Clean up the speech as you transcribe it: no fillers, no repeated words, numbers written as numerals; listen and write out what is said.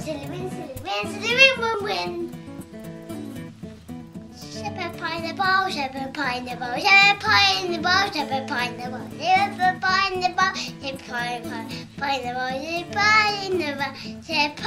silly win, silly win, silly win, win, win. Shepherd pie in the bowl, shepherd pie in the bowl, shepherd pie in the bowl, shepherd pie in the bowl, shepherd pie in the bowl, shepherd pie in the bowl, shepherd pie in the bowl, shepherd